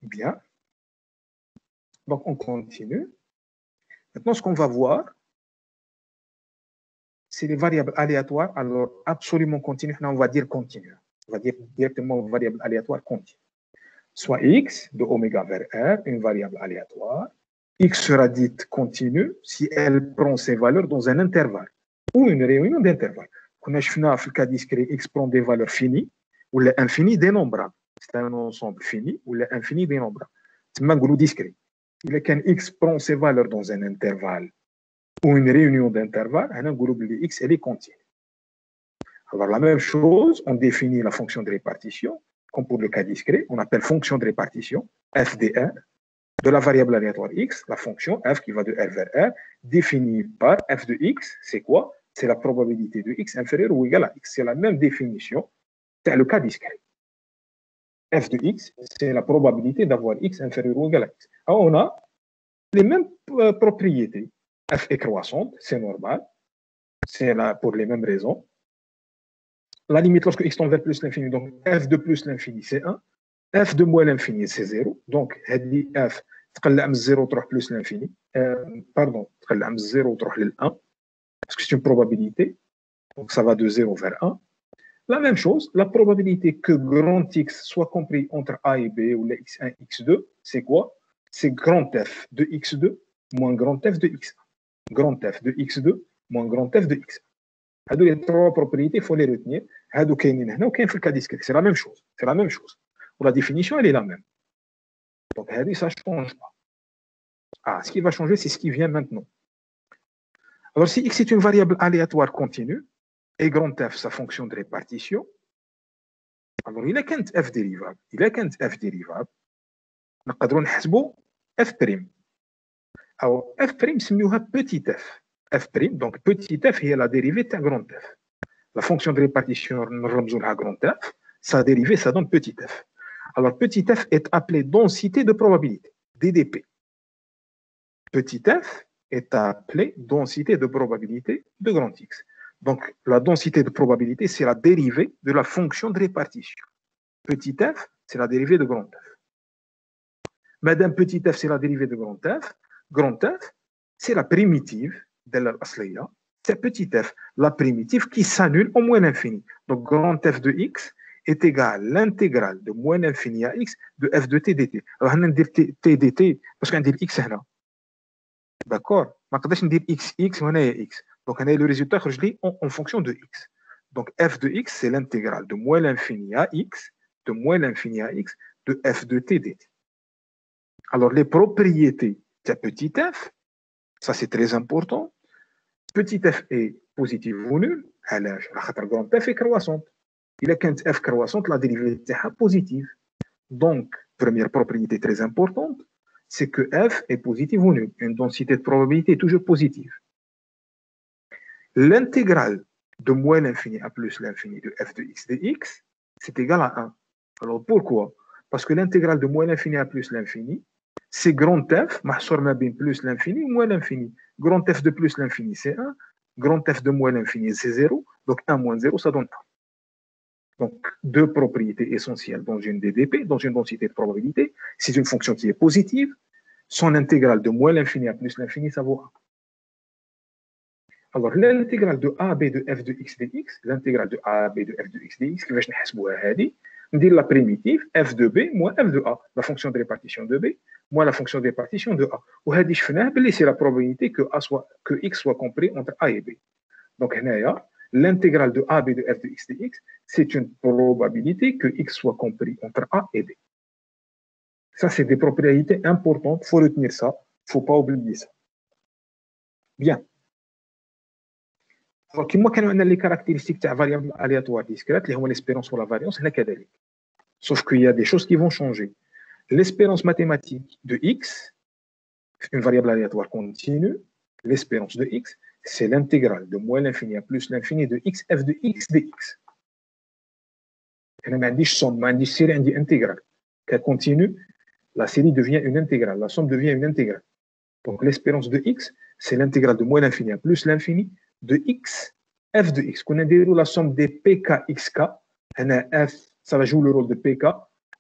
Bien. Donc, on continue. Maintenant, ce qu'on va voir, c'est les variables aléatoires. Alors, absolument continue. Là, on va dire continue. On va dire directement variable aléatoire continue. Soit x de oméga vers r, une variable aléatoire. X sera dite continue si elle prend ses valeurs dans un intervalle ou une réunion d'intervalles. Quand on a le cas discret, x prend des valeurs finies ou l'infini dénombrable. C'est un ensemble fini ou l'infini dénombrable. C'est un groupe discret. Il est qu'un x prend ses valeurs dans un intervalle ou une réunion d'intervalles, un groupe de x, elle est continue. Alors, la même chose, on définit la fonction de répartition, comme pour le cas discret, on appelle fonction de répartition, f de r, de la variable aléatoire x, la fonction f qui va de r vers r, définie par f de x, c'est quoi? C'est la probabilité de x inférieur ou égal à x. C'est la même définition, c'est le cas discret. F de x, c'est la probabilité d'avoir x inférieur ou égal à x. Alors, on a les mêmes propriétés. F est croissante, c'est normal, c'est là pour les mêmes raisons. La limite lorsque x tend vers plus l'infini, donc f de plus l'infini, c'est 1. F de moins l'infini, c'est 0. Donc, f تقلع من 0 تروح plus l'infini. Pardon, تقلع من 0 تروح لل 1. Parce que c'est une probabilité. Donc, ça va de 0 vers 1. La même chose, la probabilité que grand x soit compris entre a et b ou les x1, x2, c'est quoi? C'est grand f de x2 moins grand f de x1. Grand f de x2 moins grand f de x1. Les trois propriétés, il faut les retenir. C'est la même chose. C'est la même chose. Pour la définition, elle est la même. Donc, ça ne change pas. Ah, ce qui va changer, c'est ce qui vient maintenant. Alors, si x est une variable aléatoire continue, et grand f, sa fonction de répartition, alors il a qu'un f dérivable. Il a qu'un f dérivable. نقدروا نحسبوا f'. Alors, f', سميوها petit f. F', donc petit f est la dérivée de grand f. La fonction de répartition, grand f, sa dérivée, ça donne petit f. Alors, petit f est appelé densité de probabilité, DDP. Petit f est appelé densité de probabilité de grand x. Donc, la densité de probabilité, c'est la dérivée de la fonction de répartition. Petit f, c'est la dérivée de grand f. Madame petit f, c'est la dérivée de grand f, c'est la primitive de l'asliya. C'est petit f, la primitive qui s'annule au moins l'infini. Donc, grand f de x est égal à l'intégrale de moins l'infini à x de f de t dt. Alors, on va dire t dt parce qu'on dit x là. D'accord? On va dire x, on a x. Donc, on a le résultat en fonction de x. Donc, f de x, c'est l'intégrale de moins l'infini à x, de moins l'infini à x, de f de t dt. Alors, les propriétés de petit f, ça c'est très important. Petit f est positif ou nul, alors grand f est croissante. Il a qu'un f croissante, la dérivée est positive. Donc, première propriété très importante, c'est que f est positive ou nul. Une densité de probabilité est toujours positive. L'intégrale de moins l'infini à plus l'infini de f de x dx, c'est égal à 1. Alors, pourquoi? Parce que l'intégrale de moins l'infini à plus l'infini, c'est grand f, mahsour ma bin plus l'infini ou moins l'infini. Grand f de plus l'infini, c'est 1. Grand f de moins l'infini, c'est 0. Donc, 1 moins 0, ça donne 1. Donc, deux propriétés essentielles dans une DDP, dans une densité de probabilité. C'est une fonction qui est positive. Son intégrale de moins l'infini à plus l'infini, ça vaut 1. Alors, l'intégrale de a à b de f de x dx, l'intégrale de a à b de f de x dx, qui va nous dire la primitive f de b moins f de a, la fonction de répartition de b moins la fonction de répartition de a. Et c'est la probabilité que x soit compris entre a et b. Donc, l'intégrale de a à b de f de x dx, c'est une probabilité que x soit compris entre a et b. Ça, c'est des propriétés importantes. Il faut retenir ça. Il ne faut pas oublier ça. Bien. Alors, كما كانوا عندنا les caractéristiques تاع variable aléatoire discrète اللي هما l'espérance ou la variance هنا كذلك. Sauf qu'il y a des choses qui vont changer. L'espérance mathématique de x, une variable aléatoire continue, l'espérance de x, c'est l'intégrale de moins l'infini à plus l'infini de x f de x dx. هنا ما عنديش somme, ما عنديش série, عندي intégrale. Qu'elle continue, la série devient une intégrale, la somme devient une intégrale. Donc l'espérance de x, c'est l'intégrale de moins l'infini à plus l'infini de x f de x. Qu'on a la somme des pk xk, f, ça va jouer le rôle de pk,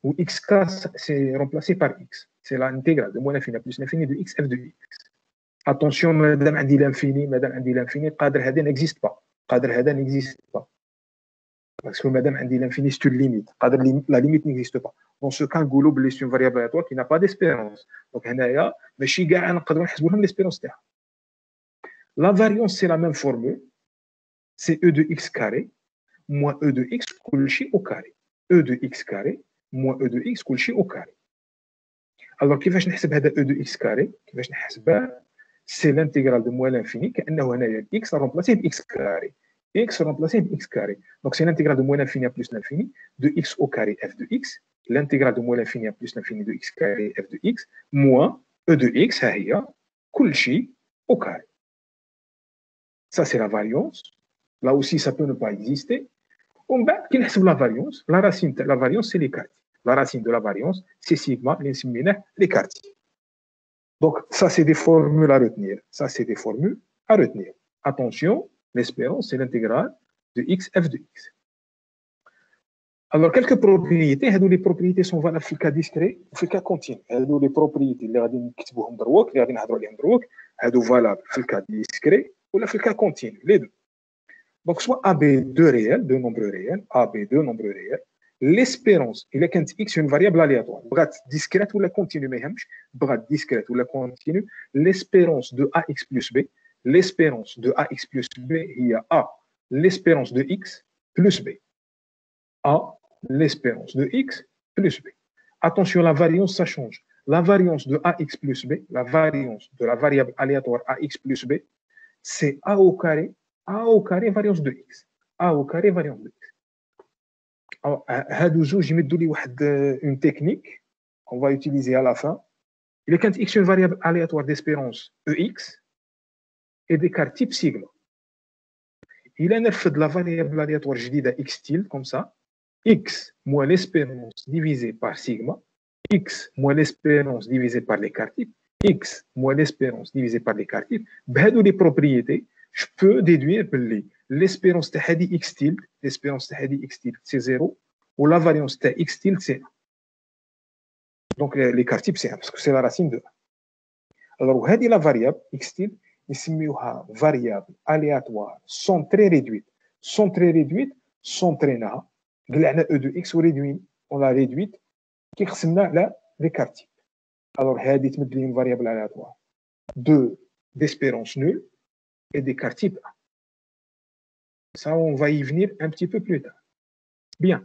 où xk c'est remplacé par x. C'est l'intégrale de moins l'infini plus l'infini de x f de x. Attention, madame عندي l'infini, قادر هذا n'existe pas. قادر هذا n'existe pas. Parce que madame عندي l'infini c'est une limite. قادر la limite n'existe pas. Dans ce cas, نقولوا بلي c'est une variable aléatoire qui n'a pas d'espérance. Donc هنايا ماشي كاع نقدروا نحسبوا لهم l'espérance تاعها. La variance c'est la même formule. C'est e de x carré moins e de x كلشي au carré. e de x carré moins e de x كلشي au carré. Alors كيفاش نحسب هذا e de x carré؟ كيفاش نحسبها؟ C'est l'intégrale de moins l'infini كأنه هنايا x remplacé par x carré. x remplacé par x carré. Donc c'est l'intégrale de moins l'infini plus l'infini de x au carré f de x. L'intégrale de moins l'infini plus l'infini de x carré f de x moins e de x ها هي كلشي au carré. Ça c'est la variance. Là aussi ça peut ne pas exister. On va نحسب la variance. La racine de la variance c'est l'écart. La racine de la variance c'est sigma اللي نسميناه l'écart. Donc, ça, c'est des formules à retenir. Ça, c'est des formules à retenir. Attention, l'espérance, c'est l'intégrale de x, f de x. Alors, quelques propriétés. Les propriétés sont valables dans le cas discret ou dans le cas continu. Les propriétés, les sont valables dans le cas discret ou dans le cas continu. Les deux. Donc, soit AB, deux réels, deux nombres réels, AB, deux nombres réels. L'espérance, il est qu'un x une variable aléatoire. Brat discrète ou la continue, mais brat discrète ou la continue. L'espérance de ax plus b, l'espérance de ax plus b, il y a a, l'espérance de x plus b. A, l'espérance de x plus b. Attention, la variance, ça change. La variance de ax plus b, la variance de la variable aléatoire ax plus b, c'est a au carré, variance de x. A au carré, variance de x. هادو جوج يمدوا لي واحد une technique qu'on va utiliser à la fin. Il est quand x une variable aléatoire d'espérance ex et d'écart type sigma. Il a نرفد la variable aléatoire جديده x tilde comme ça, x moins l'espérance divisé par sigma, x moins l'espérance divisé par l'écart type, x moins l'espérance divisé par l'écart type. بهادو les propriétés, je peux déduire بلي l'espérance de Hadi x tilde, l'espérance de Hadi x tilde, c'est 0, ou la variance de x tilde, c'est 1. Donc, l'écart type, c'est 1, parce que c'est la racine de 1. Alors, Hadi la variable x tilde, نسميوها variable aléatoire, sont très réduite. Sont très réduite, sont très naha. قلعنا e de x on l'a réduite, qui ressemble à l'écart type. Alors, Hadi تمد لي une variable aléatoire d'espérance nulle et d'écart type 1. Ça, on va y venir un petit peu plus tard. Bien.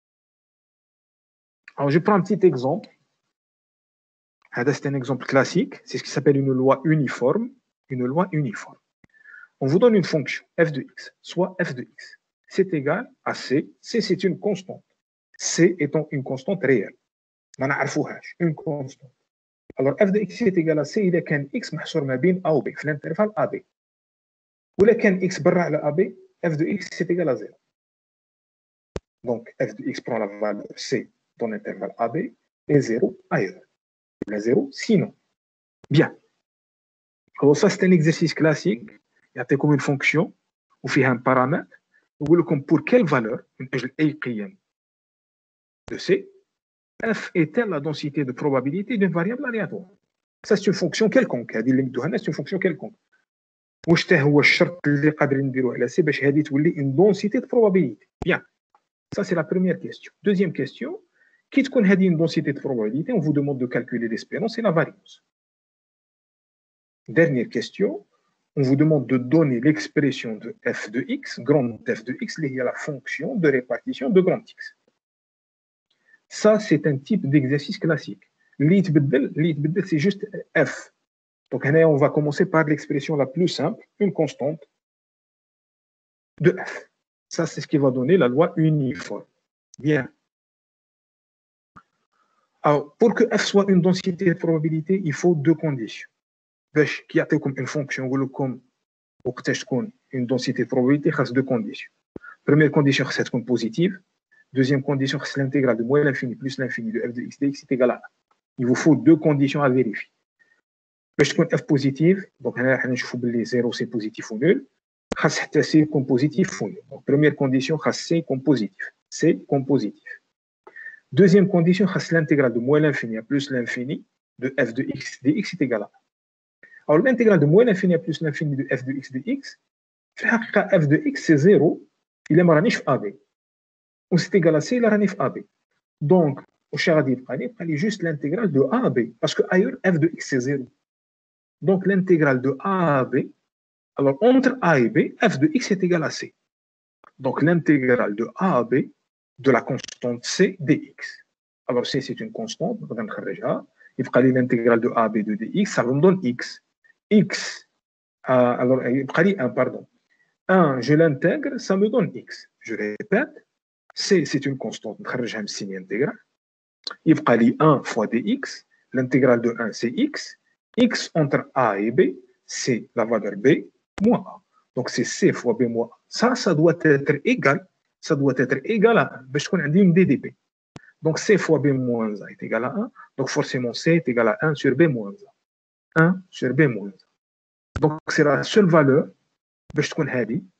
Alors, je prends un petit exemple. C'est un exemple classique. C'est ce qui s'appelle une loi uniforme. Une loi uniforme. On vous donne une fonction, f de x, soit f de x. C'est égal à c. C, c'est une constante. C étant une constante réelle. Une constante. Alors, f de x est égal à c. Il est qu'un x محصور ما بين a ou b. في l'intervalle AB. Ou là qu'un x برا على AB, f de x c'est égal à 0. Donc, f de x prend la valeur c dans l'intervalle AB et 0 ailleurs. Il y a 0 sinon. Bien. Alors, ça, c'est un exercice classique. Il y a comme une fonction où il y a un paramètre. Vous voulez comme pour quelle valeur, une de c, f est-elle la densité de probabilité d'une variable aléatoire. Ça, c'est une fonction quelconque. C'est une fonction quelconque. واش هو الشرط اللي قادرين نديروه على سي باش هذه تولي une densité de probabilité. Bien. Ça, c'est la première question. Deuxième question, qui تكون هذه une densité de probabilité, on vous demande de calculer l'espérance et la variance. Dernière question, on vous demande de donner l'expression de f de x, grande f de x, liée à la fonction de répartition de grand x. Ça, c'est un type d'exercice classique. L'itbedel, c'est juste f. Donc, on va commencer par l'expression la plus simple, une constante de f. Ça, c'est ce qui va donner la loi uniforme. Bien. Alors, pour que f soit une densité de probabilité, il faut deux conditions. Qui a comme une fonction, comme une densité de probabilité, il y a deux conditions. Première condition, c'est être positive. Deuxième condition, c'est l'intégrale de moins l'infini plus l'infini de f de x dx est égal à 1. Il vous faut deux conditions à vérifier. باش تكون f positive, donc هنا راح نشوفوا باللي 0 c'est positif ou nul. خاص حتى c يكون positif ou nul. Donc première condition, خاص c يكون positif. C comme positif. Deuxième condition, l'intégrale de moins l'infini à plus l'infini de f de x dx est égal à 1. Alors, l'intégrale de moins l'infini à plus l'infini de f de x dx, f de x, c'est 0, il est maranif AB. Ou c'est égal à c, il est maranif AB. Donc, au charadi, il fallait juste l'intégrale de a à b, parce que ailleurs, f de x, c'est 0. Donc, l'intégrale de a à b, alors entre a et b, f de x est égal à c. Donc, l'intégrale de a à b de la constante c dx. Alors, c, c'est une constante, il fallait l'intégrale de a à b de dx, ça me donne x. X, alors, il fallait 1, pardon. 1, je l'intègre, ça me donne x. Je répète, c, c'est une constante, je signe intégrale. Il fallait 1 fois dx, l'intégrale de 1, c'est x. X entre a et b, c'est la valeur b moins a. Donc, c'est c fois b moins a. Ça doit être égal. Ça doit être égal à 1. Parce qu'on a dit une DDP. Donc, c fois b moins a est égal à 1. Donc, forcément, c est égal à 1 sur b moins a. 1 sur b moins a. Donc, c'est la seule valeur. Parce qu'on a dit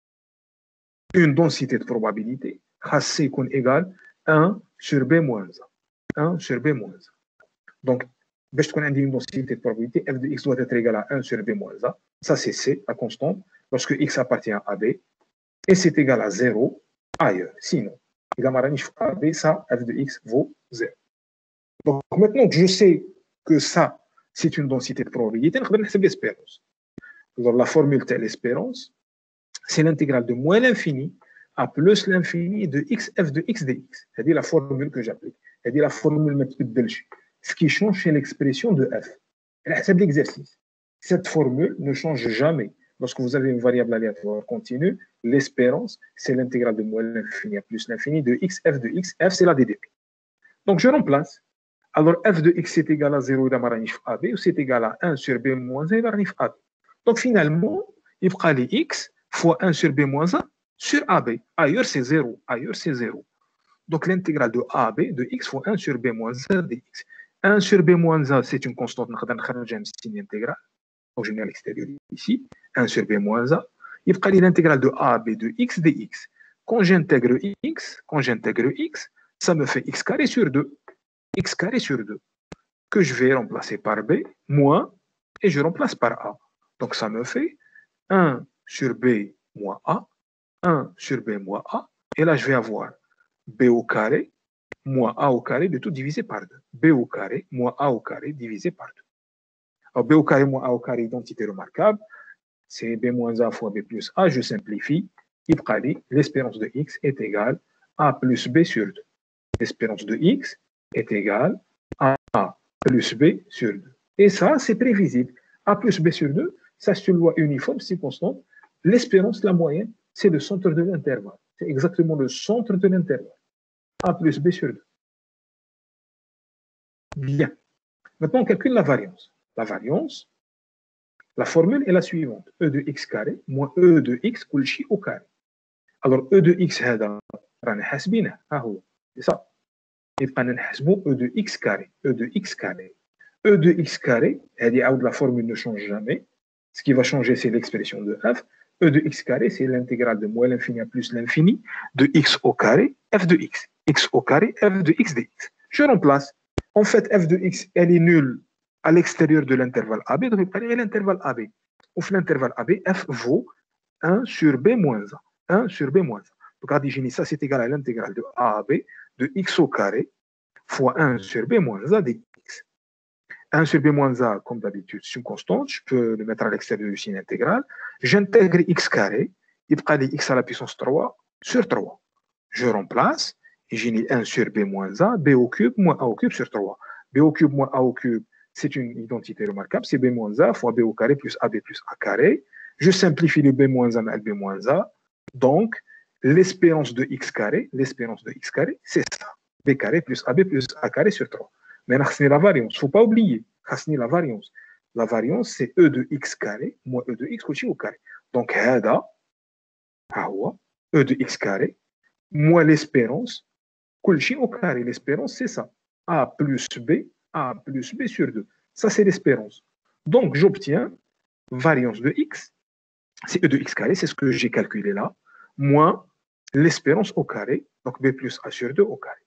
une densité de probabilité. C est égal à 1 sur b moins a. 1 sur b moins a. Donc, باش تكون عندي une densité de probabilité, f de x doit être égal à 1 sur b moins a. Ça, c'est c, la constante, lorsque x appartient à AB. Et c'est égal à 0 ailleurs. Sinon, il a maranif AB, ça, f de x vaut 0. Donc, maintenant que je sais que ça, c'est une densité de probabilité, on va faire l'espérance. Alors, la formule de l'espérance, c'est l'intégrale de moins l'infini à plus l'infini de x f de x dx. C'est la formule que j'applique. C'est la formule méthode de ce qui change, c'est l'expression de f. C'est l'exercice. Cette formule ne change jamais. Lorsque vous avez une variable aléatoire continue, l'espérance, c'est l'intégrale de moins l'infini à plus l'infini de x, f de x. F, c'est la DDP. Donc, je remplace. Alors, f de x est égal à 0 dans maranif AB, ou c'est égal à 1 sur b moins 1 dans maranif AB. Donc, finalement, il fera les x fois 1 sur b moins 1 sur AB. Ailleurs, c'est 0. Ailleurs, c'est 0. Donc, l'intégrale de a à b de x fois 1 sur b moins 1 dx. 1 sur b moins 1, c'est une constante, je signe intégrale. Donc, je mets à l'extérieur ici. 1 sur b moins 1. Il faut l'intégrale de a à b de x dx. Quand j'intègre x, ça me fait x carré sur 2. X carré sur 2. Que je vais remplacer par b, moins, et je remplace par a. Donc, ça me fait 1 sur b moins a, 1 sur b moins a. Et là, je vais avoir b au carré moins a au carré de tout divisé par 2. B au carré moins a au carré divisé par 2. Alors, b au carré moins a au carré, identité remarquable, c'est b moins a fois b plus a. Je simplifie. L'espérance de x est égale à a plus b sur 2. L'espérance de x est égale à a plus b sur 2. Et ça, c'est prévisible. A plus b sur 2, ça c'est une loi uniforme, c'est constante. L'espérance, la moyenne, c'est le centre de l'intervalle. C'est exactement le centre de l'intervalle. A plus b sur 2. Bien. Maintenant, on calcule la variance. La variance, la formule est la suivante. E de x carré moins E de x كلشي au carré. Alors, E de x, هذا رانا حاسبينه. C'est ça. يبقى نحسبوا E de x carré. E de x carré. E de x carré, la formule ne change jamais. Ce qui va changer, c'est l'expression de f. E de x carré, c'est l'intégrale de moins l'infini à plus l'infini de x au carré, f de x. X au carré, f de x dx. Je remplace. En fait, f de x, elle est nulle à l'extérieur de l'intervalle AB, donc il y a l'intervalle AB. Au l'intervalle AB, f vaut 1 sur b moins 1. 1 sur b moins 1. Donc, ça, c'est égal à l'intégrale de a à b de x au carré fois 1 sur b moins 1 dx. 1 sur b moins a, comme d'habitude, c'est une constante. Je peux le mettre à l'extérieur du signe intégral. J'intègre x carré. Il y a x à la puissance 3 sur 3. Je remplace. Et j'ai 1 sur b moins a, b au cube moins a au cube sur 3. B au cube moins a au cube, c'est une identité remarquable. C'est b moins a fois b au carré plus ab plus a carré. Je simplifie le b moins a à b moins a. Donc, l'espérance de x carré, c'est ça. B carré plus ab plus a carré sur 3. Mais c'est la variance. Il ne faut pas oublier. C'est la variance. La variance, c'est E de x carré moins E de x au carré. Donc, هذا هو E de x carré moins l'espérance كلشي au carré. L'espérance, c'est ça. A plus B sur 2. Ça, c'est l'espérance. Donc, j'obtiens variance de x. C'est E de x carré, c'est ce que j'ai calculé là, moins l'espérance au carré. Donc, B plus A sur 2 au carré.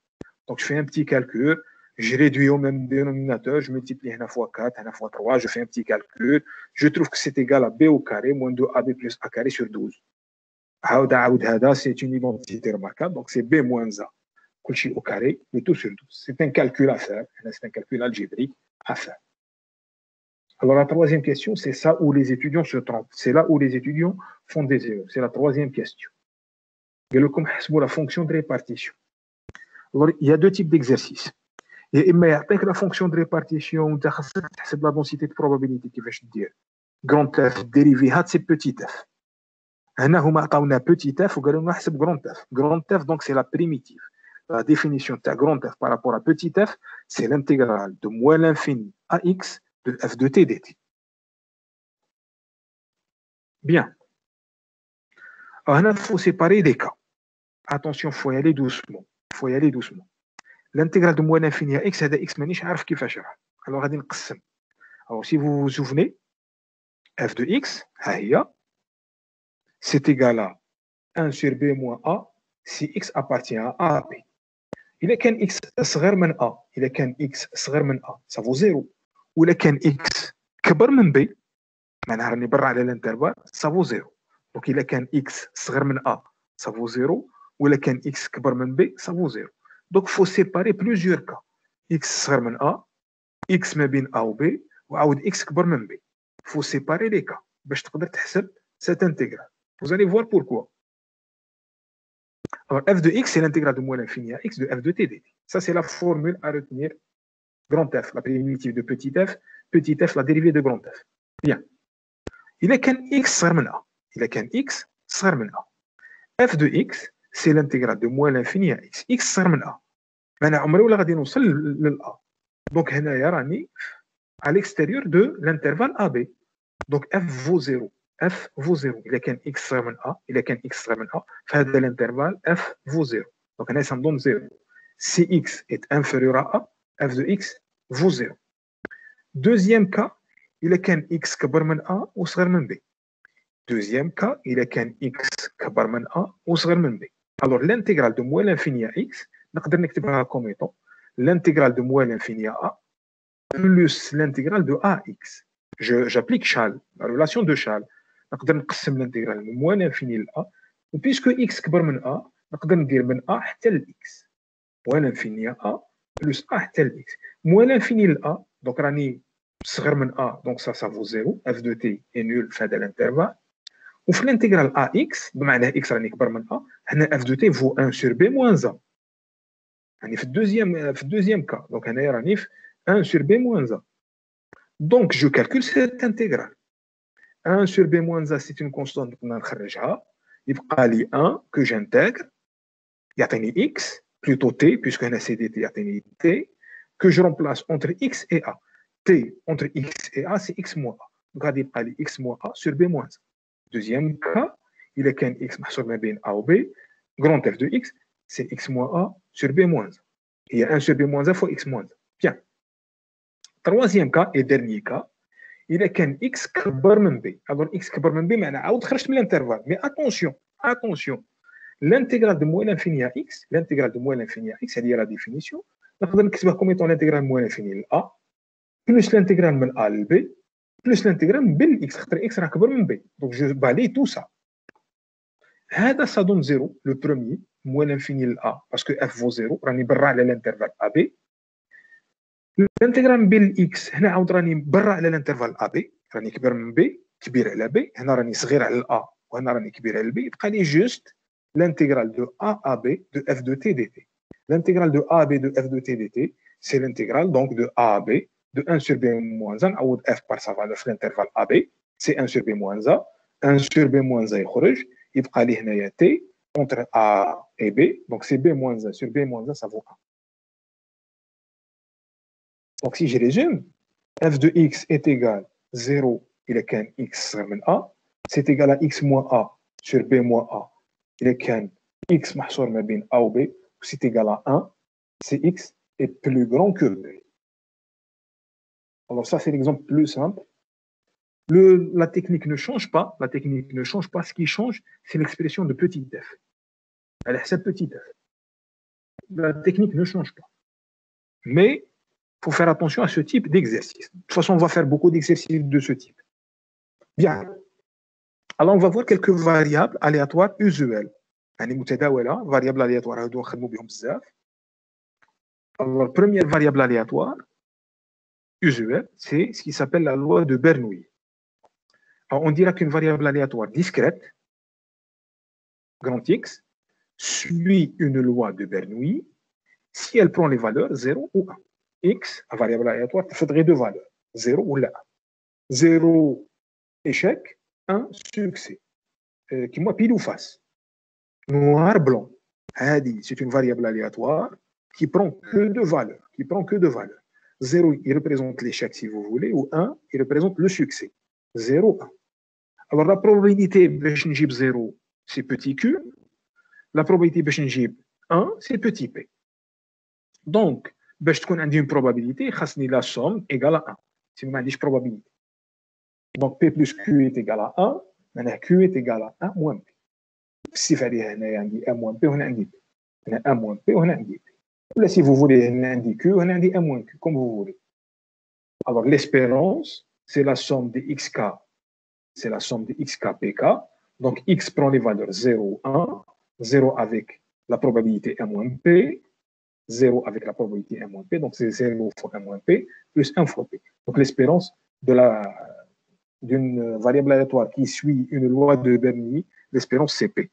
Donc, je fais un petit calcul, je réduis au même dénominateur, je multiplie 1 fois 4, 1 fois 3, je fais un petit calcul, je trouve que c'est égal à b au carré moins 2ab plus a carré sur 12. C'est une identité remarquable, donc c'est b moins a, au carré, le tout sur 12. C'est un calcul à faire, c'est un calcul algébrique à faire. Alors, la troisième question, c'est ça où les étudiants se trompent. C'est là où les étudiants font des erreurs. C'est la troisième question. La fonction de répartition. Alors, il y a deux types d'exercices. Il y a la fonction de répartition, c'est la densité de probabilité qui va se dire. Grand F dérivé, c'est petit f. هنا هما عطاونا petit f وقالوا لنا حسب grand f. Grand f, donc c'est la primitive. La définition de grand f par rapport à petit f, c'est l'intégrale de moins l'infini à x de f de t dt. Bien. Alors, il faut séparer des cas. Attention, il faut y aller doucement. faut y aller doucement. L'intégrale de moins l'infini à x, c'est x مانيش عارف كيفاش راه. Alors, غادي نقسم. Alors, si vous vous souvenez, f de x, c'est égal à 1 sur b moins a si x appartient à a b. Il est qu'un x صغير من a. Il est qu'un x صغير من a. Ça vaut 0. Ou il est qu'un x كبر من b. معناها راني برا على l'intervalle, ça vaut 0. Donc, il est qu'un x صغير من a, ça vaut 0. Ou il est qu'un x كبر من b, ça vaut 0. Donc, il faut séparer plusieurs cas. x صغير من a, x ما بين a و b, وعاود x كبر من b. Il faut séparer les cas باش تقدر تحسب cette intégrale. Vous allez voir pourquoi. Alors, f de x, c'est l'intégrale de moins l'infini à x de f de t dt. Ça, c'est la formule à retenir. Grand f, la primitive de petit f, la dérivée de grand f. Bien. Il est qu'un x صغير من a. Il est qu'un x صغير من a. f de x, c'est l'intégrale de moins l'infini à x. x صغير من a. معناها عمري ولا غادي نوصل لل a. Donc, هنايا راني à l'extérieur de l'intervalle AB. Donc, f vaut 0. f vaut 0. Il est qu'un x صغير من a. Il est qu'un x صغير من a. فهذا l'intervalle f vaut 0. Donc, هنا ça me donne 0. Si x est inférieur à a, f de x vaut 0. Deuxième cas, il est qu'un x كبر من a ou صغير من b. Deuxième cas, il est qu'un x كبر من a ou صغير من b. Alors, l'intégrale de moins l'infini à x, نقدر نكتبها comme étant l'intégrale de moins l'infini à a plus l'intégrale de ax. J'applique Chal, la relation de Chal. نقدر نقسم l'intégrale de moins l'infini à a. Et puisque x كبر من a, نقدر ندير من a حتى ل x. Moins l'infini à a plus a حتى ل x. Moins l'infini à a, donc راني صغر من a, donc ça vaut 0. f de t est nul في هذا l'intervalle. وفي l'intégrale ax بمعنى x راني كبر من a, هنا f de t vaut 1 sur b moins a. يعني في الدeuxième cas. Donc هنا راني في 1 sur b moins a. Donc je calcule cette intégrale. 1 sur b moins a, c'est une constante qu'on a نخرجها. يبقى لي 1 que j'intègre. يعطيني x plutôt t puisque هنا c'est dt يعطيني t que je remplace entre x et a. t entre x et a, c'est x moins a. Donc غادي يبقى لي x moins a sur b moins a. Deuxième cas, il est qu'un x محصور ما بين a ou b. Grand f de x, c'est x moins a sur b moins a. Il y a 1 sur b moins a fois x moins a. Bien. Troisième cas et dernier cas, il est qu'un x كبر من b. Alors x كبر من b معناها عاود خرجت من l'intervalle. Mais attention. L'intégrale de moins l'infini à x, c'est-à-dire la définition, نقدر نكتبها comme étant l'intégrale de moins l'infini à a plus l'intégrale من a ل b plus l'intégrale من b ل x خاطر x راه كبر من b. Donc je balaye tout ça. هذا ça donne 0, le premier, moins l'infini à a parce que f vaut 0, راني برا على l'intervalle ab. الانتجرال من بي لاكس هنا عاود راني برا على الانترفال ا بي، راني كبير من بي كبير على بي، هنا راني صغير على الا وهنا راني كبير على بي، يبقى لي جوست l'intégral de a à b de f de t dt. L'intégrale de a à b de f de t dt, c'est l'intégrale donc de a à b de 1 sur b moins 1 عوض f par sa valeur في l'intervalle a b, c'est 1 sur b moins a, 1 sur b moins a يخرج، يبقى لي هنايا t entre a et b, donc c'est b moins 1 sur b moins 1 ça vaut 1. Donc, si je résume, f de x est égal à 0, il est qu'un x من a, c'est égal à x moins a sur b moins a, il est qu'un x محصور ما بين a ou b, c'est égal à 1, c'est x est plus grand que b. Alors ça, c'est l'exemple plus simple. La technique ne change pas, ce qui change, c'est l'expression de petit f. Elle est cette petite f. la technique ne change pas. Mais il faut faire attention à ce type d'exercice. De toute façon, on va faire beaucoup d'exercices de ce type. Bien. Alors, on va voir quelques variables aléatoires usuelles. يعني متداولة variable aléatoire هادو نخدموا بهم بزاف. Alors, première variable aléatoire usuelle, c'est ce qui s'appelle la loi de Bernoulli. Alors, on dira qu'une variable aléatoire discrète, grand X, suit une loi de Bernoulli si elle prend les valeurs 0 ou 1. X, la variable aléatoire, il faudrait deux valeurs, 0 ou 1. 0 échec, 1 succès. Qui moi pile ou face. Noir, blanc. C'est une variable aléatoire qui prend que deux valeurs. 0, il représente l'échec si vous voulez, ou 1, il représente le succès. 0, 1. Alors la probabilité باش نجيب 0, c'est petit q. La probabilité باش نجيب 1, c'est petit p. Donc, باش تكون عندي une probabilité, خاصني la somme égale à 1. Sinon ما عنديش probabilité. Donc p plus q est égal à 1, معناها q est égal à 1 moins p. الصفة عليها هنايا عندي 1 moins p وهنا عندي p. هنا 1 moins p وهنا عندي p. Ou si vous voulez هنا عندي q وهنا عندي 1 moins q, comme vous voulez. Alors l'espérance, c'est la somme de xk. C'est la somme de xk pk. Donc x prend les valeurs 0, 1, 0 avec la probabilité 1 moins p, 0 avec la probabilité 1 moins p, donc c'est 0 fois 1 moins p, plus 1 fois p. Donc l'espérance d'une variable aléatoire qui suit une loi de Bernoulli, l'espérance c'est p.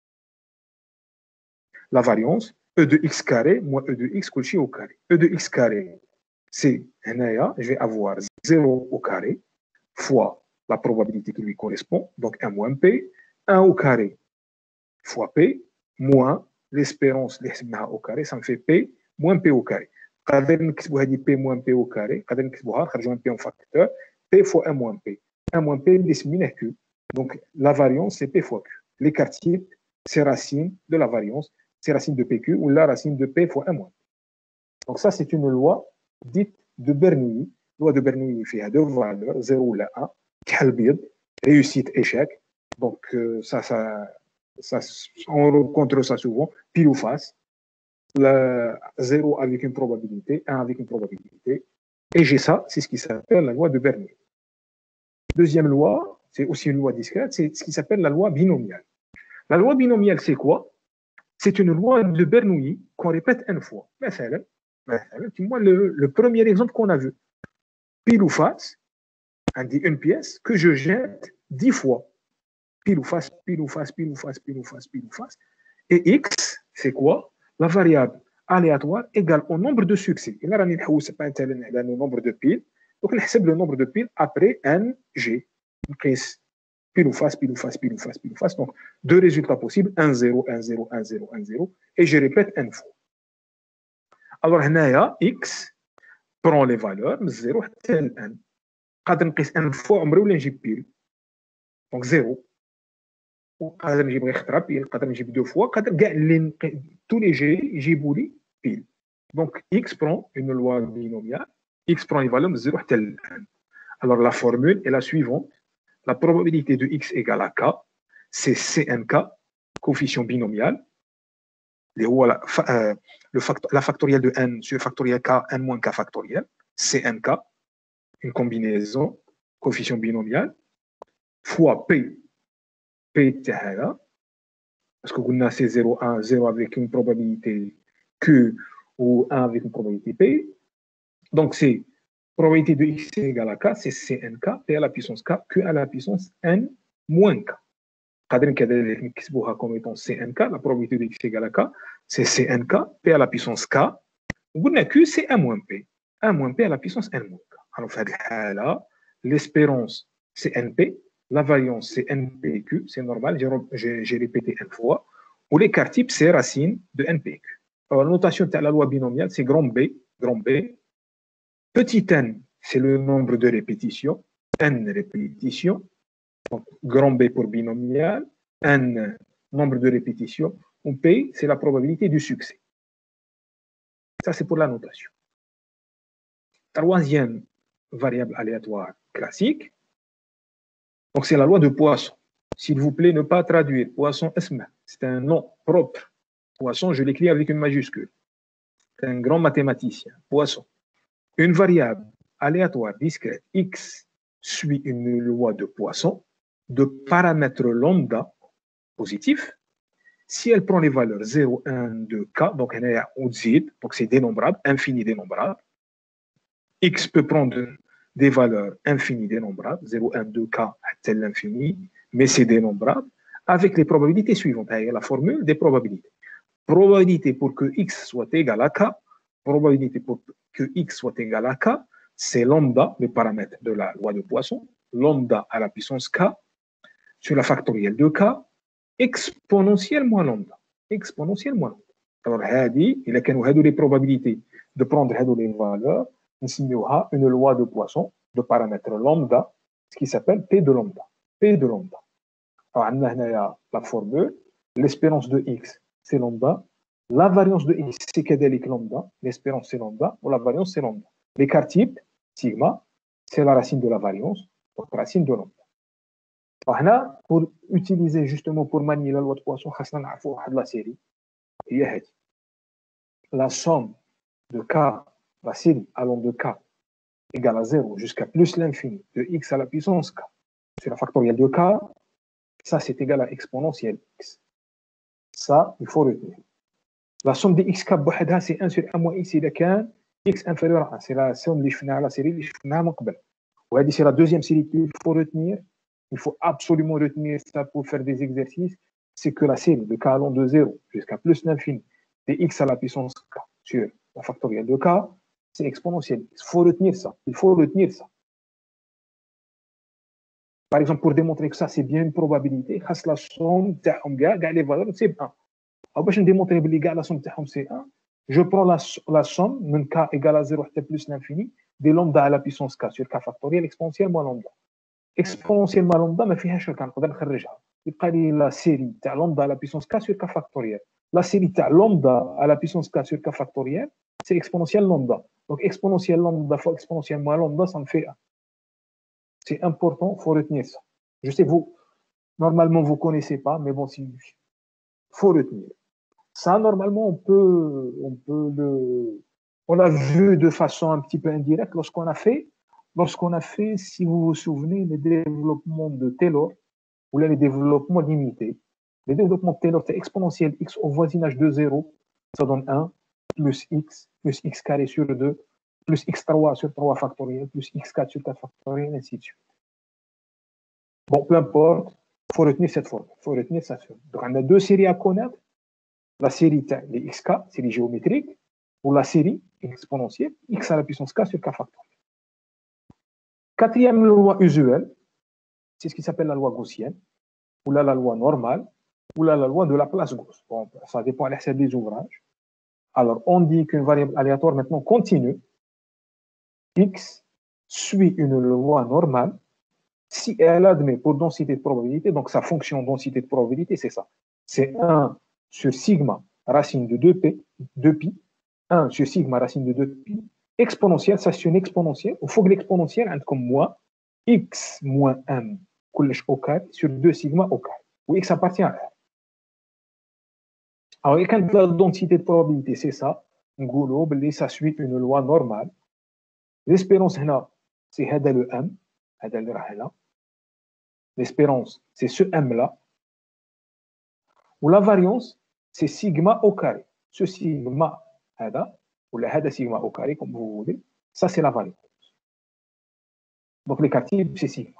La variance, e de x carré moins e de x couché au carré. E de x carré, c'est, je vais avoir 0 au carré fois la probabilité qui lui correspond, donc 1 moins p, 1 au carré fois p, moins l'espérance au carré, ça me fait p moins p au carré. قادر نكتبوا هذه p moins p au carré, قادر نكتبوها نخرجوا p en facteur, p fois 1 moins p. 1 moins p اللي سميناه q. Donc la variance c'est p fois q. L'écart type, c'est racine de la variance, c'est racine de pq ou la racine de p fois 1 moins p. Donc ça c'est une loi dite de Bernoulli. Loi de Bernoulli فيها deux valeurs, 0 ou 1, كحل بيض, réussite échec. Donc ça on rencontre ça souvent, pile ou face. 0 avec une probabilité, 1 avec une probabilité. Et j'ai ça, c'est ce qui s'appelle la loi de Bernoulli. Deuxième loi, c'est aussi une loi discrète, c'est ce qui s'appelle la loi binomiale. La loi binomiale, c'est quoi? C'est une loi de Bernoulli qu'on répète une fois. Moi, le premier exemple qu'on a vu, pile ou face, on dit une pièce que je jette 10 fois. Pile ou face, pile ou face, pile ou face, pile ou face, pile ou face. Et x, c'est quoi? La variable aléatoire égale au nombre de succès. Et là, on a le nombre de piles. Donc, on accepte le nombre de piles après n, g. Pile ou face, pile ou face, pile ou face, pile ou face. Donc, deux résultats possibles, 1, 0, 1, 0, 1, 0, 1, 0. Et je répète n fois. Alors, هنايا x prend les valeurs من 0 حتى ل n. قادر نقيس n fois عمري ولا نجيب بيل. Donc 0. قادر نجيب غير خطره بيل، قادر نجيب دو فوا، قادر كاع اللي تو لي جي يجيبوا لي بيل. دونك x prend une loi binomiale, x prend les valeurs من 0 حتى ل n. Alors la formule est la suivante. La probabilité de x égale à k, c'est CNK, coefficient binomial. La factorielle de n sur factorielle k, n moins k factoriel, CNK, une combinaison, coefficient binomial, fois p. P تاعها, parce que on a c'est 0, 1, 0 avec une probabilité Q ou 1 avec une probabilité P. Donc c'est probabilité de x égale à k, c'est CNK, P à la puissance k, Q à la puissance n moins k. قادرين كذلك نكتبوها comme étant CNK, la probabilité de x égale à k, c'est CNK, P à la puissance k. وقلنا Q c'est 1 moins P, 1 moins P à la puissance n moins k. Alors في هذه الحالة, l'espérance c'est NP, la variance c'est NPQ, c'est normal, j'ai répété n fois. Ou l'écart type c'est racine de NPQ. Alors la notation de la loi binomiale c'est grand B, petit n c'est le nombre de répétitions, n répétitions. Donc, grand B pour binomial, n nombre de répétitions, ou P, c'est la probabilité du succès. Ça, c'est pour la notation. Troisième variable aléatoire classique, donc c'est la loi de Poisson. S'il vous plaît, ne pas traduire. Poisson, c'est un nom propre. Poisson, je l'écris avec une majuscule. c'est un grand mathématicien, Poisson. Une variable aléatoire discrète x suit une loi de Poisson de paramètres lambda positifs. Si elle prend les valeurs 0, 1, 2, k, donc c'est dénombrable, infini dénombrable. X peut prendre des valeurs infinies dénombrables, 0, 1, 2, k, c'est l'infini, mais c'est dénombrable, avec les probabilités suivantes. Il y a la formule des probabilités. Probabilité pour que x soit égal à k, probabilité pour que x soit égal à k, c'est lambda, le paramètre de la loi de Poisson, lambda à la puissance k, sur la factorielle de k, exponentielle moins lambda. Exponentielle moins lambda. Alors, il a les probabilités de prendre les valeurs, une loi de Poisson, de paramètre lambda, ce qui s'appelle P de lambda. P de lambda. Alors, on a la formule, l'espérance de x, c'est lambda. La variance de x, c'est kadalik lambda. L'espérance, c'est lambda. Ou la variance, c'est lambda. L'écart type, sigma, c'est la racine de la variance, donc racine de lambda. Alors, pour utiliser justement, pour manier la loi de Poisson, on a la série. La somme de k, la série allant de k égale à 0 jusqu'à plus l'infini de x à la puissance k sur la factorielle de k, ça c'est égal à exponentielle x. Ça, il faut retenir. La somme de x k c'est 1 sur 1 moins x إذا كان x inférieur à 1. C'est la somme اللي شفناها la série اللي شفناها من قبل. وهذه c'est la deuxième série qu'il faut retenir. Il faut absolument retenir ça pour faire des exercices. C'est que la série de k allant de 0 jusqu'à plus l'infini de x à la puissance k sur la factorielle de k, c'est exponentiel. Il faut retenir ça. Il faut retenir ça. Par exemple, pour démontrer que ça, c'est bien une probabilité, la somme les valeurs, c'est 1. Alors, je démontrer que la somme c'est 1. Je prends la somme, de k égale à 0 plus l'infini, de lambda à la puissance k sur k factorielle exponentielle moins lambda. Exponentielle moins lambda, mais فيها شركة نقدر نخرجها. يبقى لي la série تاع lambda à la puissance k sur k factorielle. La série تاع lambda à la puissance k sur k factorielle, c'est exponentielle lambda. Donc exponentielle lambda fois exponentielle moins lambda, ça me fait 1. C'est important, il faut retenir ça. Je sais, vous, normalement, vous ne connaissez pas, mais bon, il faut retenir. Ça, normalement, on l'a vu de façon un petit peu indirecte lorsqu'on a fait, si vous vous souvenez, les développements de Taylor, ou là, les développements limités. Les développements de Taylor, c'est exponentielle x au voisinage de 0, ça donne 1, plus x carré sur 2, plus x3 sur 3 factoriel, plus x4 sur 4 factoriel, ainsi de suite. Bon, peu importe, il faut retenir cette forme. Il faut retenir ça. Donc, on a deux séries à connaître. La série des xk, série géométrique, ou la série exponentielle, x à la puissance k sur k factoriel. Quatrième loi usuelle, c'est ce qui s'appelle la loi gaussienne, ou là la loi normale, ou là la loi de la place Gauss. Bon, ça dépend à l'essai des ouvrages. Alors, on dit qu'une variable aléatoire maintenant continue. X suit une loi normale si elle admet pour densité de probabilité, donc sa fonction densité de probabilité, c'est ça. C'est 1 sur sigma racine de 2pi, 1 sur sigma racine de 2pi, exponentielle, ça c'est une exponentielle. Il faut que l'exponentielle ait comme moins x moins m au carré sur 2 sigma au carré, où x appartient à R. Alors, quand la densité de probabilité, c'est ça, ça suit une loi normale. L'espérance, c'est le m, l'espérance, c'est ce m-là. Ou la variance, c'est sigma au carré. Ce sigma, ou la sigma au carré, comme vous voulez, ça c'est la variance. Donc l'écart type, c'est sigma.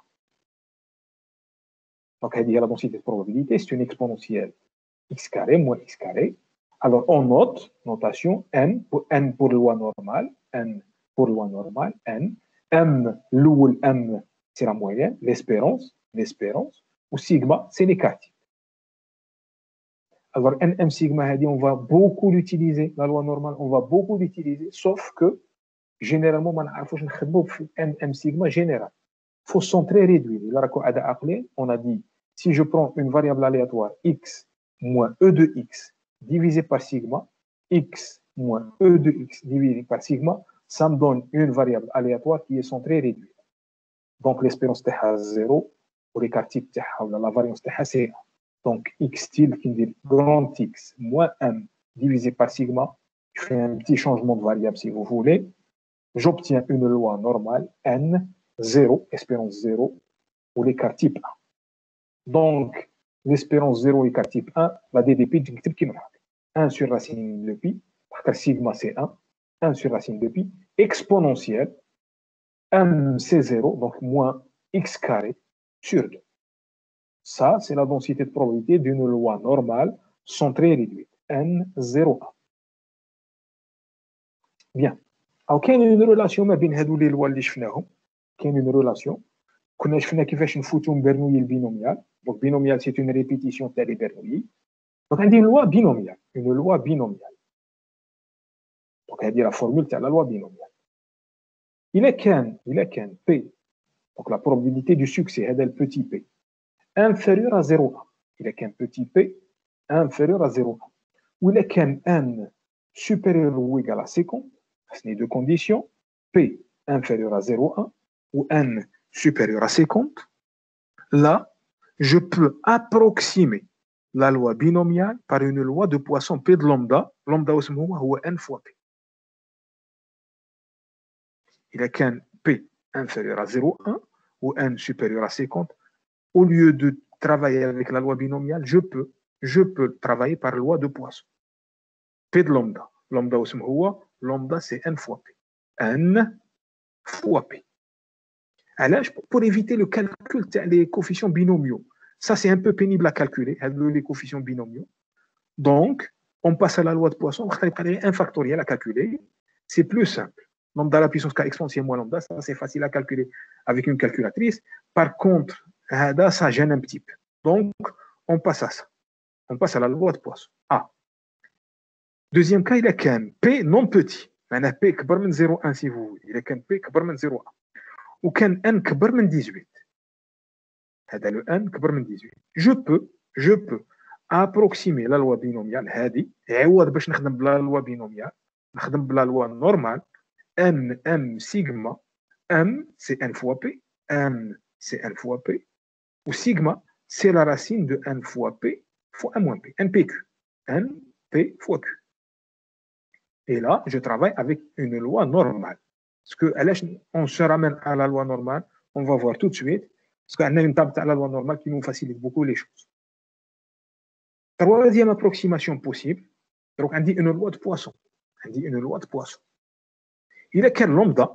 Donc la densité de probabilité, c'est une exponentielle x carré moins x carré. Alors on note, notation, n pour loi normale, n pour loi normale, n. M, M, c'est la moyenne, l'espérance, ou sigma, c'est l'écart type. Alors, NM sigma, on va beaucoup l'utiliser, la loi normale, on va beaucoup l'utiliser, sauf que, généralement, NM sigma général. Il faut son très réduit. On a dit, si je prends une variable aléatoire, x moins e de x divisé par sigma, x moins e de x divisé par sigma, ça me donne une variable aléatoire qui est son très réduit. Donc, l'espérance est 0, ou l'écart type, la variance est 1. Donc, x tilde qui dit grand x moins m divisé par sigma, il je fais un petit changement de variable si vous voulez, j'obtiens une loi normale n 0, espérance 0, ou l'écart type 1. Donc, l'espérance 0 écart type 1, la DDP, je vais 1 sur racine de pi, parce que sigma c'est 1 sur racine de pi, exponentielle, m c'est 0, donc moins x carré sur 2. Ça, c'est la densité de probabilité d'une loi normale centrée et réduite, n0a. Bien. Alors, il y a une relation ما بين هذو les lois اللي شفناهم. Il y a une relation. كنا شفنا كيفاش نفوتوا من برنويي البينوميال. Donc, binomial, c'est une répétition تاع les Bernoulli. Donc, on dit une loi binomiale. Une loi binomiale. Donc, on dit la formule de la loi binomiale. Il est qu'un P, donc la probabilité du succès, c'est le petit P, inférieur à 0,1. Il est qu'un petit P inférieur à 0,1. Ou il est qu'un N supérieur ou égal à 50. Ce sont les deux conditions. P inférieur à 0,1 ou N supérieur à 50. Là, je peux approximer la loi binomiale par une loi de Poisson P de lambda. Lambda aussi, c'est N fois P. Il est qu'un P inférieur à 0,1 ou N supérieur à 50. Au lieu de travailler avec la loi binomiale, je peux travailler par loi de Poisson. P de lambda. Lambda aussi, lambda c'est N fois P. N fois P. Alors, pour éviter le calcul des coefficients binomiaux, ça c'est un peu pénible à calculer, les coefficients binomiaux. Donc, on passe à la loi de Poisson, on va un factoriel à calculer. C'est plus simple. Lambda à la puissance k exponentielle moins lambda, ça c'est facile à calculer avec une calculatrice. Par contre, ça gêne un petit peu. Donc, on passe à ça. On passe à la loi de Poisson. A. Deuxième cas, il est qu'un P non petit. Un P كبر من 0,1 si vous voulez. Il est qu'un P كبر من 0,1. Ou qu'un N كبر من 18. هذا le N كبر من 18. Je peux approximer la loi binomiale هذه عوض باش نخدم بلا loi binomiale نخدم بلا loi normale N M sigma M c'est N fois P M c'est N fois P ou sigma c'est la racine de N fois P fois 1 moins P NPQ N P fois Q. Et là, je travaille avec une loi normale. Parce que on se ramène à la loi normale, on va voir tout de suite, parce qu'on a une table à la loi normale qui nous facilite beaucoup les choses. Troisième approximation possible, donc on dit une loi de Poisson. On dit une loi de Poisson. Il est quel lambda,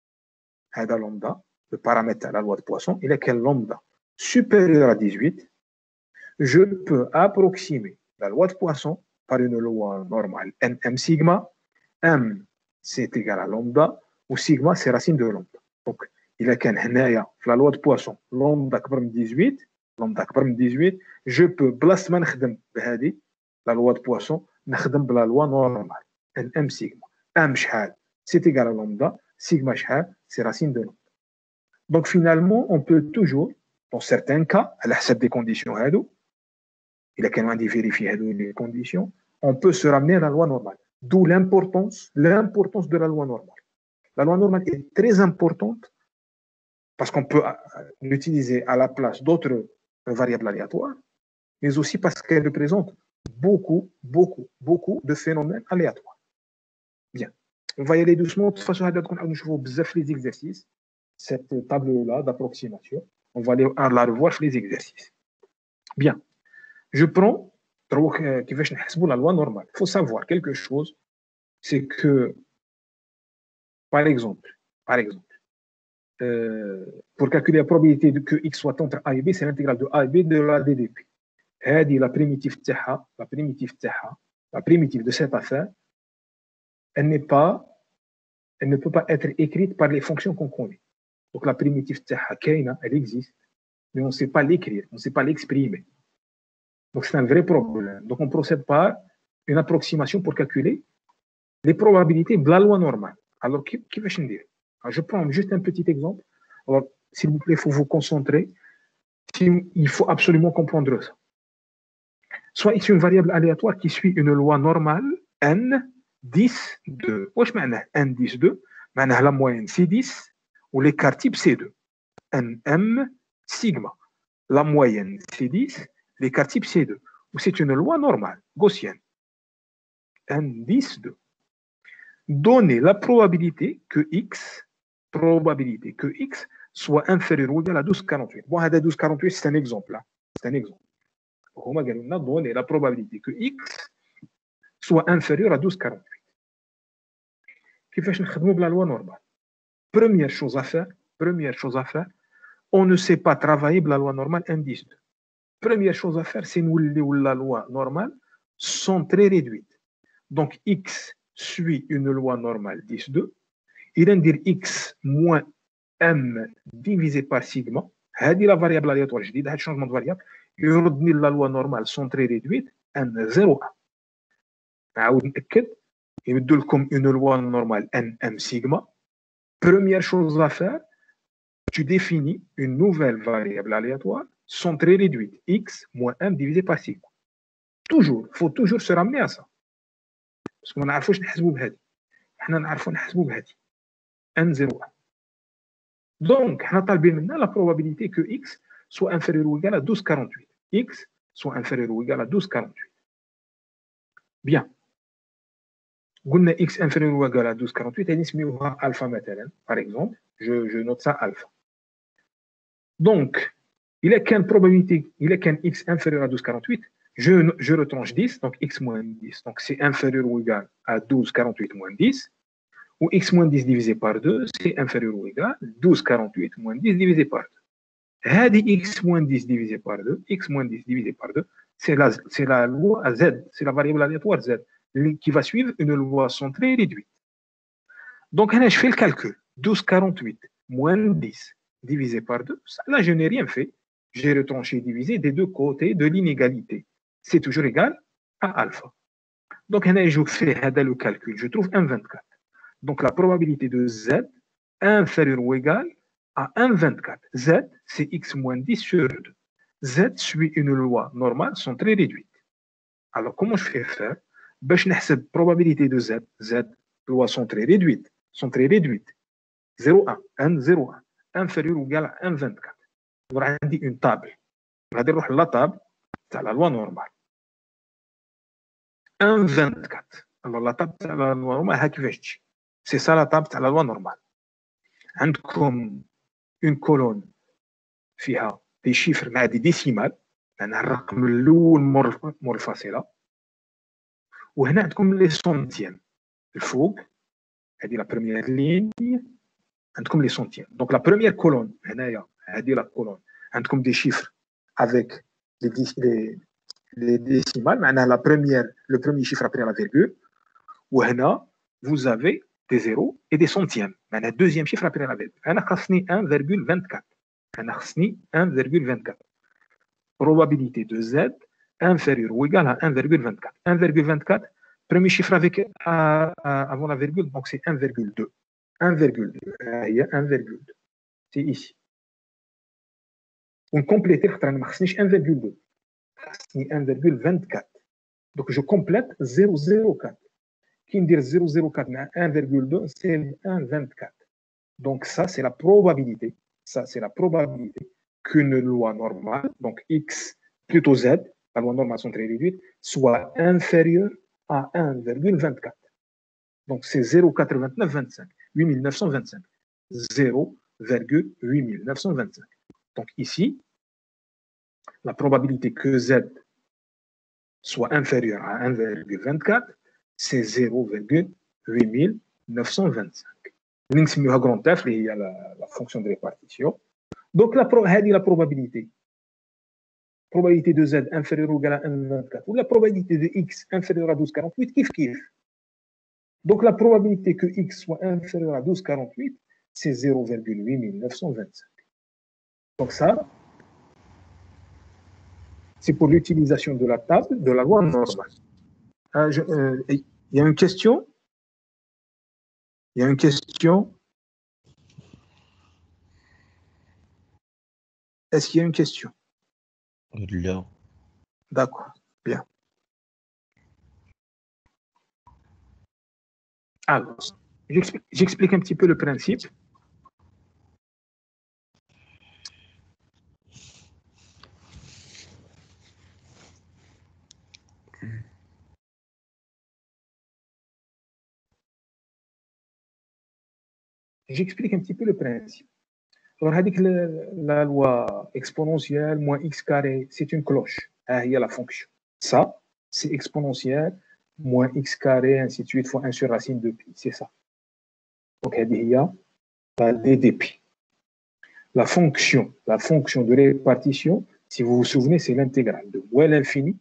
le paramètre à la loi de Poisson, il est quel lambda supérieur à 18, je peux approximer la loi de Poisson par une loi normale. M sigma, M c'est égal à lambda, ou sigma c'est racine de lambda. Donc, il est qu'un la loi de Poisson, lambda كبر من 18, lambda كبر من 18, je peux, بلاص ما نخدم بهذه la loi de Poisson, نخدم بلا loi normale. M sigma. M شحال c'est égal à lambda, sigma شحال c'est racine de lambda. Donc, finalement, on peut toujours, dans certains cas, à la حسب des conditions هادو, il est qu'un moment de vérifier les conditions, on peut se ramener à la loi normale. D'où l'importance de la loi normale. La loi normale est très importante parce qu'on peut l'utiliser à la place d'autres variables aléatoires, mais aussi parce qu'elle représente beaucoup de phénomènes aléatoires. Bien. On va y aller doucement. De toute façon, nous les exercices. Cette table-là d'approximation, on va aller la revoir les exercices. Bien. Je prends la loi normale. Il faut savoir quelque chose, c'est que, par exemple, pour calculer la probabilité que x soit entre a et b, c'est l'intégrale de a et b de la DDP. La primitive de cette affaire, elle ne peut pas être écrite par les fonctions qu'on connaît. Donc la primitive elle existe, mais on ne sait pas l'écrire, on ne sait pas l'exprimer. Donc, c'est un vrai problème. Donc, on procède par une approximation pour calculer les probabilités de la loi normale. Alors, qui va je dire? Je prends juste un petit exemple. Alors, s'il vous plaît, il faut vous concentrer. Il faut absolument comprendre ça. Soit c'est une variable aléatoire qui suit une loi normale, N, 10, 2. Qu'est-ce que N, 10, 2? La moyenne, c'est 10, ou l'écart type, c'est 2. N, M, sigma. La moyenne, c'est 10. L'écart type, c'est 2. Ou c'est une loi normale, gaussienne. N, 10, 2. donner la probabilité que x soit inférieur ou égal à 12,48. Bon, 12,48, c'est un exemple. Là. C'est un exemple. On a donné la probabilité que x soit inférieur à 12,48. كيفاش نخدموا بلا loi normale. Première chose à faire, on ne sait pas travailler la loi normale indice 2. Première chose à faire, c'est nous la loi normale sont très réduites. Donc x suit une loi normale 10,2. Il va dire x moins m divisé par sigma. هذه la variable aléatoire جديده, هذا changement de variable. يردني la loi normale sont très réduites n 0,1. نعاود نأكد يمدوا لكم une loi normale n m sigma. Première chose à faire, tu définis une nouvelle variable aléatoire sont très réduites, x moins m divisé par sigma. Toujours, il faut toujours se ramener à ça. Parce qu'on a نعرفوش نحسبوا بهذه. احنا نعرفوا نحسبوا بهذه n 0,1. Donc, on a la probabilité que x soit inférieur ou égal à 12,48. X soit inférieur ou égal à 12,48. Bien. قلنا x inférieur ou égal à 12,48 et نسميوها alpha مثلا. Par exemple, je note ça alpha. Donc, il est qu'une probabilité, il est qu'un x inférieur à 12,48, je retranche 10, donc x moins 10. Donc, c'est inférieur ou égal à 12,48 moins 10. Ou x moins 10 divisé par 2, c'est inférieur ou égal à 12,48 moins 10 divisé par 2. Hadi x moins 10 divisé par 2, x moins 10 divisé par 2, c'est la loi à z, c'est la variable aléatoire z, qui va suivre une loi centrée réduite. Donc, je fais le calcul. 12,48 moins 10 divisé par 2, là, je n'ai rien fait. J'ai retranché divisé des deux côtés de l'inégalité. C'est toujours égal à alpha. Donc, je fais le calcul. Je trouve 1,24. Donc, la probabilité de z inférieure ou égale à 1,24. Z, c'est x moins 10 sur 2. Z suit une loi normale, sont très réduites. Alors, comment je fais faire? Je probabilité de z. Z, loi sont très réduites. 0,1, 1,01, inférieur ou égal à 1,24. On va une table. On va dire la table, c'est la loi normale. 1,24. Alors, la table, c'est la loi normale. C'est ça la table, c'est la loi normale. عندكم une colonne فيها des chiffres مع des décimales, يعني الرقم الاول مور الفاصله. وهنا عندكم لي سنتيم الفوق, هذه لا بروميير لين, عندكم لي سنتيم. دونك لا بروميير كولون هنايا, هذه لا كولون عندكم دي شيفر افيك les décimales, معناها la première, le premier chiffre après la virgule. وهنا vous avez des zéros et des centièmes, معناها deuxième chiffre après la virgule. انا خاصني 1,24. انا خاصني 1,24. probabilité de z inférieure ou égale à 1,24. 1,24, premier chiffre avec avant la virgule, donc c'est 1,2. 1,2. Il y a 1,2. C'est ici. On complète 1,2. 1,24. Donc je complète 0,04. Qui me dit 0,04 1,2, c'est 1,24. Donc ça, c'est la probabilité. Ça, c'est la probabilité qu'une loi normale, donc x plutôt z, la loi normale sont très réduite, soit inférieure à 1,24. Donc c'est 0,8925. 8925. 0,8925. Donc ici, la probabilité que z soit inférieure à 1,24, c'est 0,8925. نسميوها grand F اللي هي la fonction de répartition. Donc هذه la probabilité. Probabilité de z inférieure ou égale à 1,24 ou la probabilité de x inférieure à 12,48 kiff. Donc la probabilité que x soit inférieur à 12,48, c'est 0,8925. Donc ça, c'est pour l'utilisation de la table de la loi normale. Il y a une question? Il y a une question? Est-ce qu'il y a une question? Non. D'accord, bien. Alors, j'explique un petit peu le principe. j'explique un petit peu le principe. Alors, la loi exponentielle moins x carré, c'est une cloche. Il y a la fonction. Ça, c'est exponentielle moins x carré, ainsi de suite, fois 1 sur racine de pi. C'est ça. Donc, il y a la d dpi. La fonction de répartition, si vous vous souvenez, c'est l'intégrale de moins l'infini,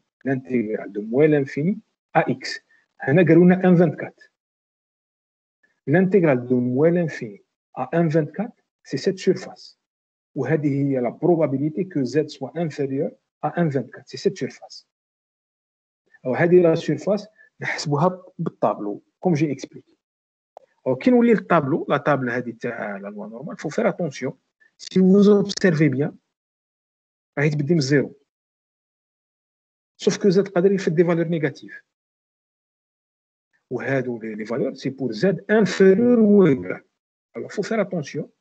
à x. On a 1,24. L'intégrale de moins l'infini à 1,24, c'est cette surface. Ou il y a la probabilité que z soit inférieur à 1,24. C'est cette surface. Alors, la surface, le tableau, comme j'ai expliqué. Alors, quand on lit le tableau, la table la loi normale, il faut faire attention. Si vous observez bien, il y a 0. Sauf que z il fait des valeurs négatives. Ou les valeurs, c'est pour z inférieur ou égal. Alors, il faut faire attention.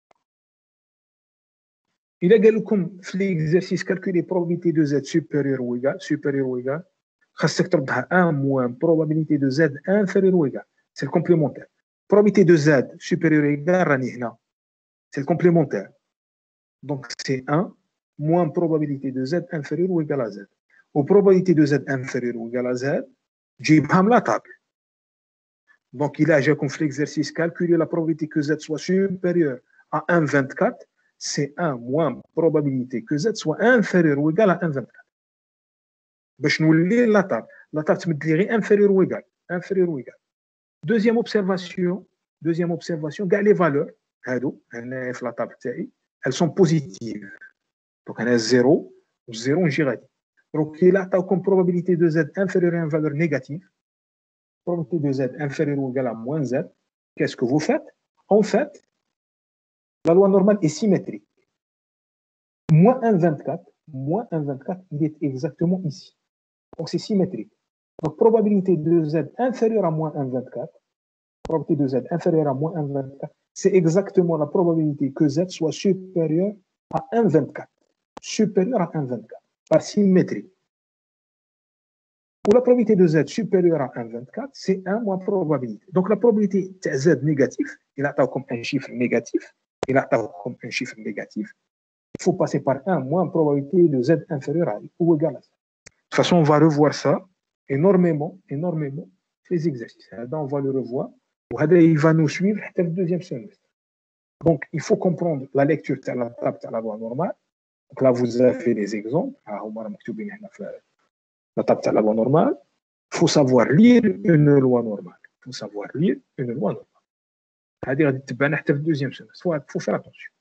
Il a dit comme l'exercice calculer probabilité de z supérieur ou égal, خاصك تربطها 1 moins probabilité de z inférieur ou égal. C'est le complémentaire. Probabilité de z supérieur ou égal, راني هنا. C'est le complémentaire. Donc, c'est 1 moins probabilité de z inférieur ou égal à z. Ou probabilité de z inférieur ou égal à z, جيبها من la table. Donc, il a déjà comme l'exercice calculer la probabilité que z soit supérieur à 1,24. C'est 1 moins probabilité que z soit inférieur ou égal à 1,24. باش نولي la table تمد لي غير inférieur ou égal. Deuxième observation, كاع les valeurs هادو هنا في la table تاعي elles sont positives. Donc on a 0 نجي غادي. Donc il a comme probabilité de z inférieure à une valeur négative. Probabilité de z inférieure ou égale à moins z. Qu'est-ce que vous faites? En fait, la loi normale est symétrique. Moins 1,24, il est exactement ici. Donc, c'est symétrique. Donc, probabilité de z inférieure à moins 1,24, probabilité de z inférieure à moins 1,24, c'est exactement la probabilité que z soit supérieur à 1,24. Supérieur à 1,24, par symétrie. Ou la probabilité de z supérieure à 1,24, c'est 1 moins probabilité. Donc, la probabilité de z négatif, il attend comme un chiffre négatif. Il faut passer par 1 moins probabilité de z inférieur à ou égal à ça. De toute façon, on va revoir ça énormément, les exercices. Là, on va le revoir. Il va nous suivre le deuxième semestre. Donc, il faut comprendre la lecture de la loi normale. Donc là, vous avez des exemples. La table de la loi normale. Il faut savoir lire une loi normale. C'est-à-dire, le deuxième semestre. Il faut faire attention.